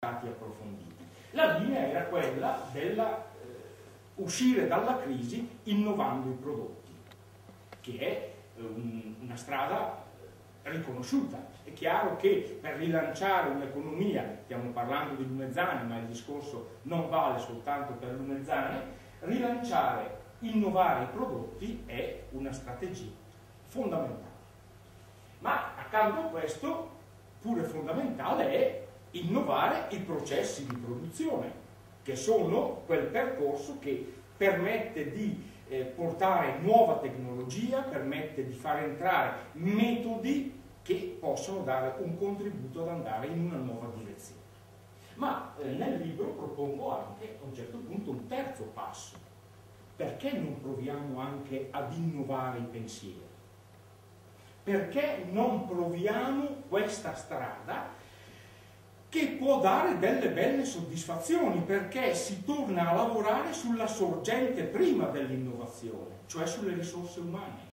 stati approfonditi. La linea era quella della uscire dalla crisi innovando i prodotti, che è una strada riconosciuta. È chiaro che per rilanciare un'economia, stiamo parlando di Lumezzane, ma il discorso non vale soltanto per Lumezzane, rilanciare, innovare i prodotti è una strategia fondamentale. Ma accanto a questo, pure fondamentale è innovare i processi di produzione, che sono quel percorso che permette di portare nuova tecnologia, permette di far entrare metodi che possono dare un contributo ad andare in una nuova direzione. Ma nel libro propongo anche a un certo punto un terzo passo. Perché non proviamo anche ad innovare i pensieri? Perché non proviamo questa strada che può dare delle belle soddisfazioni, perché si torna a lavorare sulla sorgente prima dell'innovazione, cioè sulle risorse umane.